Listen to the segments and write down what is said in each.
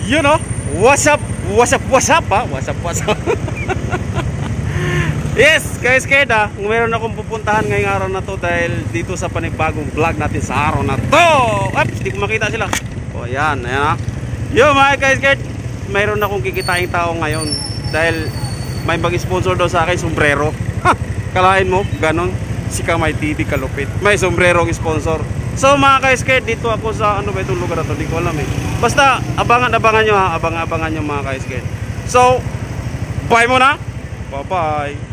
You know, what's up, what's up, what's up, ha? What's up, what's up. Yes, guys, kaya meron akong pupuntahan ngayong araw na to dahil dito sa panibagong vlog natin sa araw na to. Oops, hindi ko makita sila. O, yan, ayan ha. Yo, mga guys, mayroon akong kikitain tao ngayon dahil may mag-sponsor daw sa akin, sombrero. Ha, kalahin mo, ganon. Si Kamay TV kalupit. May sombrero sponsor. So mga guys, dito ako sa ano ba itong lugar na to, di ko alam eh. Basta abangan-abangan nyo ha, abangan-abangan nyo mga guys. So, bye muna. Bye-bye.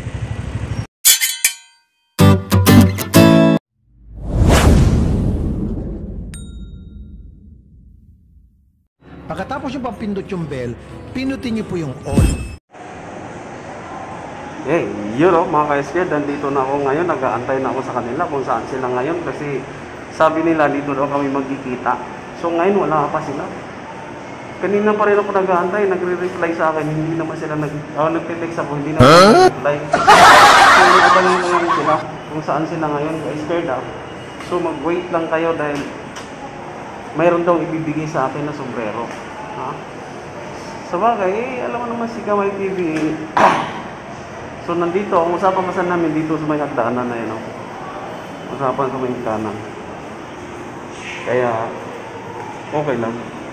Pagkatapos yung pampindot yung bell, pinutin nyo po yung all. Hey, you know mga ka-SK, nandito na ako ngayon, nag-aantay na ako sa kanila kung saan sila ngayon kasi sabi nila dito daw kami magkikita. So ngayon wala pa sila. Kanina pa rin ako nag-aantay, nagre-reply sa akin, hindi naman sila nagte-text ako, hindi naman nag-reply. So nagtatanong ko ngayon sila kung saan sila ngayon, ka-SK daw. So mag-wait lang kayo dahil mayroon daw ibibigay sa akin na sombrero. Ha? Sa bagay, alam mo naman si Kamay TV. So nandito, ang usapan namin dito sa may hagdanan na yun. Usapan sa may hagdanan. Kaya, okay lang.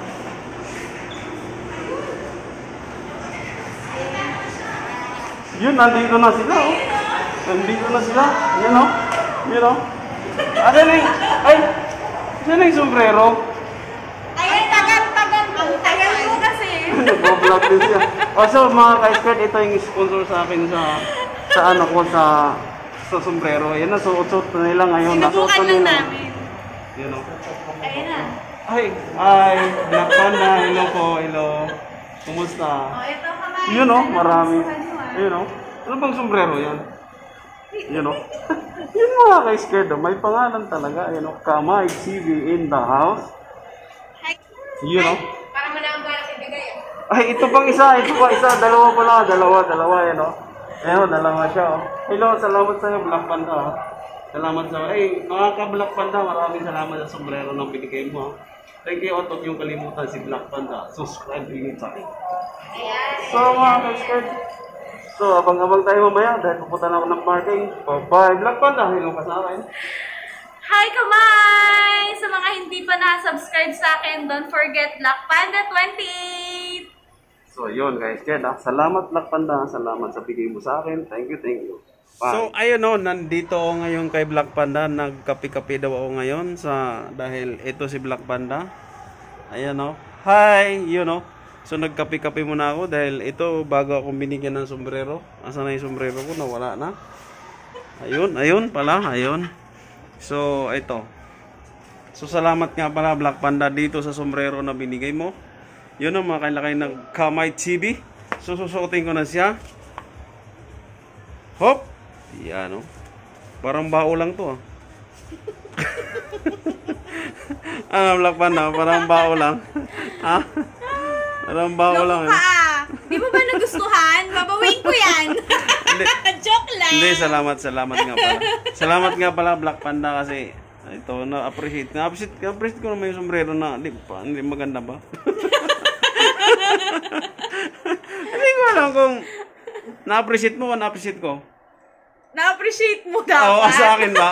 Yun, nandito na sila. Oh. Nandito na sila. Yan o. Yan o. Ano na yung, ay, saan na yung sombrero? Ay, tagal mo kasi. Nag-vlog din siya. So mga ka-skirt, ito yung sponsor sa akin sa ano ko sa sombrero. Yan na, suot-suot na nila ngayon. Sinubukan lang namin. Yan o. Ayun na. Ay, Black Panda, hello po, hello. Kumusta? Ito Kamay. Yun o, marami. Yun o. Ano bang sombrero yan? Yun o. Yun mga ka-skirt, may pangalan talaga. Yun o, Kamay TV in the house. Yun o. Para mo na ang balak ibigay. Ay, ito pang isa, dalawa pala, dalawa, yan o. Ayun, dalawa siya o. Hello, salamat sa iyo, Black Panda o. Salamat sa iyo. Ay, mga ka-Black Panda, maraming salamat sa sombrero ng binigay mo. Thank you, Otot, yung kalimutan si Black Panda. Subscribe din sa akin. So, mga ka-skirt. So, abang-abang tayo mamaya dahil pupunta na ako ng parking. Bye-bye, Black Panda. Hello ka sa akin. Hi Kamay! Sa mga hindi pa na-subscribe sa akin, don't forget Black Panda 28! So, yun guys. Kaya salamat Black Panda. Salamat sa bigay mo sa akin. Thank you, thank you. Bye. So, ayun o. Nandito ako ngayon kay Black Panda. Nagkapi-kapi daw ako ngayon dahil ito si Black Panda. Ayan o. Hi! Yun o. So, nagkapi-kapi muna ako dahil ito bago akong binigyan ng sombrero. Asa na yung sombrero ko? Nawala na. Ayun pala. Ayun. So, ito. So, salamat nga pala Black Panda dito sa sombrero na binigay mo. Yun ang mga kailakay ng Kamay TV. So, susuotin ko na siya. Hop! Yan o. Parang bao lang to ah. Ano Black Panda? Parang bao lang. Ha? Parang bao lang eh. Di mo ba nagustuhan? Babawin ko yan. Joke lang. Hindi, salamat nga pala. Salamat nga pala Black Panda kasi ito, na-appreciate. Na-appreciate ko naman yung sombrero na, hindi maganda ba? Hindi ko alam kung na-appreciate mo o na-appreciate ko. Na-appreciate mo dapat. Oo, sa akin ba?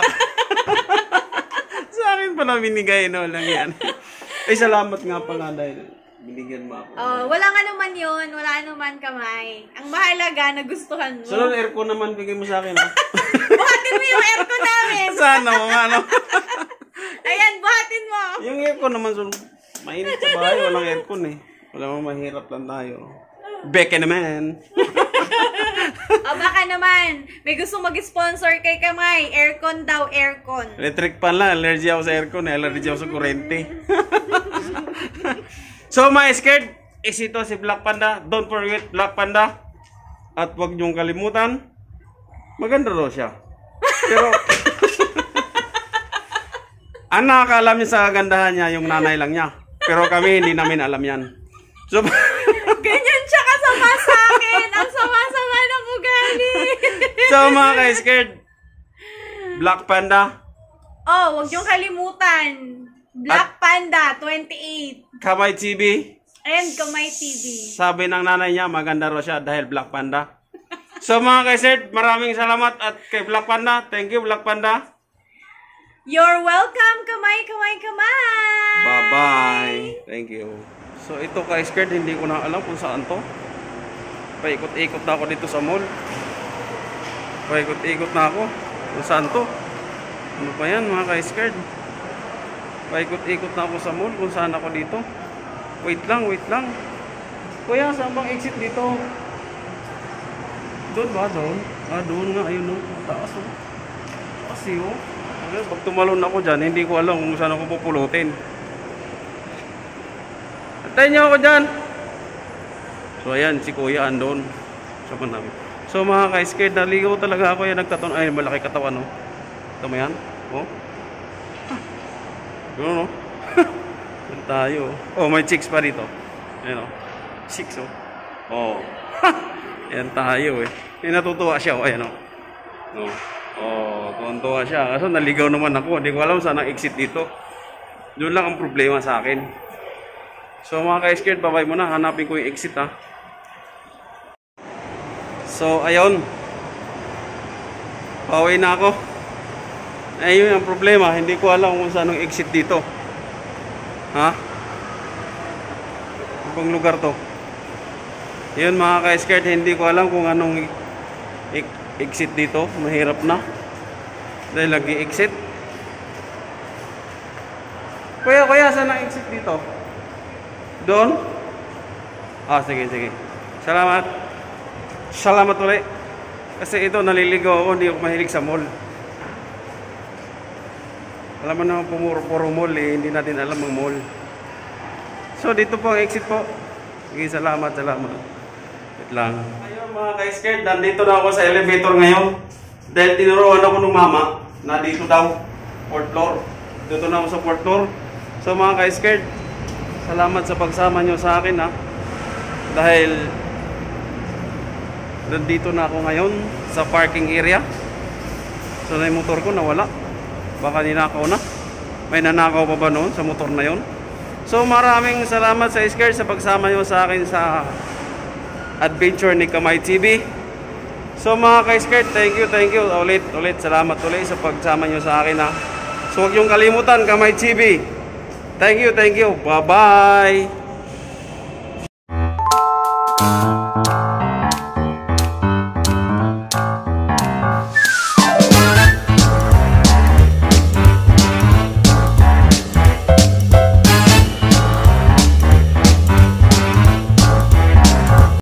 Sa akin pala binigay, no lang yan. Ay, salamat nga pala dahil binigyan mo ako. Wala nga naman yun. Wala naman Kamay. Ang mahalaga, nagustuhan mo. So, aircon naman bigay mo sa akin, ha? Buhatin mo yung aircon namin. Sana mo nga, no? Ayan, buhatin mo. Yung aircon naman, so, mainit sa bahay. Walang aircon, eh. Wala mo, mahirap lang tayo. Beke naman. Baka naman. May gusto mag-sponsor kay Kamay. Aircon daw, aircon. Electric pan lang. Allergy ako sa aircon, eh. Allergy ako sa kurente. So, mga scared, is ito si Black Panda. Don't forget Black Panda. At huwag niyong kalimutan, maganda daw siya. Pero, ang nakakaalam niya sa kagandahan niya, yung nanay lang niya. Pero kami, hindi namin alam yan. So, ganyan siya kasama sa akin. Ang sama-sama ng ugali. So, mga ka-scared, Black Panda. Huwag niyong kalimutan. Black Panda 28. Kamay TV. And Kamay TV. Sabi ng nanay niya, maganda raw siya dahil Black Panda. So mga kaisert, maraming salamat at kay Black Panda. Thank you, Black Panda. You're welcome, Kamay. Bye-bye. Thank you. So ito ka-skirt, hindi ko na alam kung saan to. Paikot-ikot na ako dito sa mall. Paikot-ikot na ako kung saan to. Ano pa yan mga ka-skirt? Paikot-ikot na ako sa mall kung saan ako dito. Wait lang. Kuya, saan bang exit dito? Doon ba? Doon? Doon nga. Ayun o. Taas o. Kasi o. Pag tumalon ako dyan, hindi ko alam kung saan ako pupulutin. Antayin niyo ako dyan. So ayan, si kuya andon. So mga ka-skirt, naligaw talaga ako. Yan nagtaton. Ay, malaki katawan o. Ito mo yan? O. Gano'n o. Yan tayo. Oh, may chicks pa dito. Ayan o. Chicks o. Oh. Yan tayo eh. Natutuwa siya o. Ayan o. No. Oh, tuwan-tuwa siya. Kaso naligaw naman ako. Hindi ko alam saan ang exit dito. Doon lang ang problema sa akin. So mga ka-skirt, babay muna. Hanapin ko yung exit ha. So ayun. Pauwi na ako. Ayun ang problema. Hindi ko alam kung saan ang exit dito. Ha? Ibang lugar to. Yun mga ka-skirt, hindi ko alam kung anong exit dito. Mahirap na dahil lagi exit. Kuya, saan ang exit dito? Doon? Sige. Salamat ulit. Kasi ito, naliligaw ako. Hindi ako mahilig sa mall. Alam mo naman puro mall eh. Hindi natin alam ang mall. So dito po ang exit po. Sige, salamat. Wait lang. Ayun mga ka-skirt, nandito na ako sa elevator ngayon. Dahil tinuruan ako ng mama na dito daw, 4th floor. Dito na ako sa 4th floor. So mga ka-skirt, salamat sa pagsama nyo sa akin ha. Dahil nandito na ako ngayon sa parking area. So na yung motor ko nawala. Baka ninakaw na. May nanakaw pa ba noon sa motor na yon? So maraming salamat sa skirt sa pagsama nyo sa akin sa adventure ni Kamay TV. So mga ka-skirt, thank you. Ulit, salamat ulit sa pagsama nyo sa akin ha. So huwag yung kalimutan, Kamay TV. Thank you. Bye-bye.